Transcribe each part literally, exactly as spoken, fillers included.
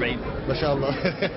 بعيد ما شاء الله.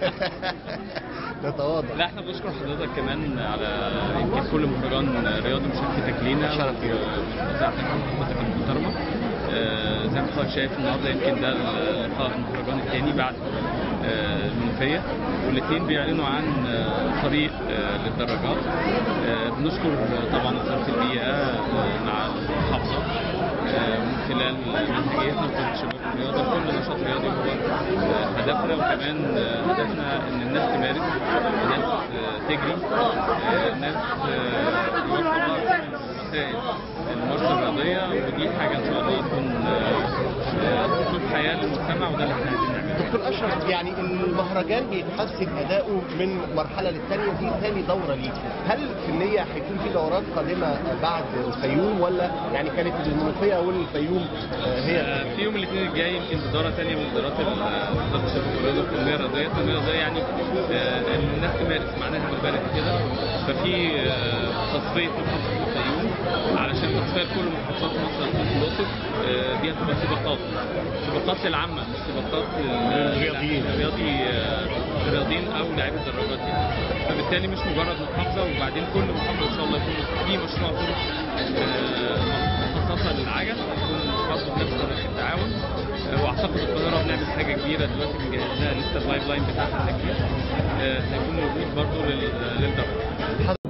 نتواضع. لا احنا بنشكر حضرتك كمان على يمكن كل مهرجان رياضي مشاركتك لينا شرف لينا. ومساعدتك وحضرتك المحترمه. آه زي ما حضرتك شايف النهارده يمكن ده اللقاء المهرجان الثاني بعد آه المنوفيه، والاثنين بيعلنوا عن آه طريق آه للدراجات. آه بنشكر طبعا وزاره البيئه مع المحافظه من خلال منهجيتنا في شباب الرياضه. كل نشاط رياضي هو هدفنا، وكمان هدفنا ان الناس تمارس، الناس تجري، الناس يوفر وسائل الممارسه الرياضيه، ودي حاجه ان شاء الله تكون اسلوب حياه للمجتمع، وده اللي احنا عايزين نعمله. دكتور اشرف، يعني المهرجان بيتحسن اداؤه من مرحله للثانيه، دي ثاني دوره ليه، هل في النيه هيكون في دورات قادمه بعد الفيوم، ولا يعني كانت المنوفيه والفيوم هي في يوم الاثنين الجاي يمكن دوره ثانيه من دورات وزاره الشباب والرياضه التنميه الرياضيه. التنميه الرياضيه يعني ان الناس تمارس معناها بالبلد كده، ففي تصفيه محافظه الفيوم علشان تصفيه كل محافظات مصر الاقصر. دي هتبقى سباقات سباقات للعامه، مش سباقات للرياضيين الرياضي الرياضيين او لاعبي الدراجات يعني. فبالتالي مش مجرد محافظه، وبعدين كل محافظه ان شاء الله يكون في مشروع طرق مخصصه للعجل، يكون برضه بنفس طريقه التعاون. واعتقد القاهره بنعمل حاجه كبيره دلوقتي بنجهزها، لسه اللايف لاين بتاعها هيكون موجود برضه للدراجات.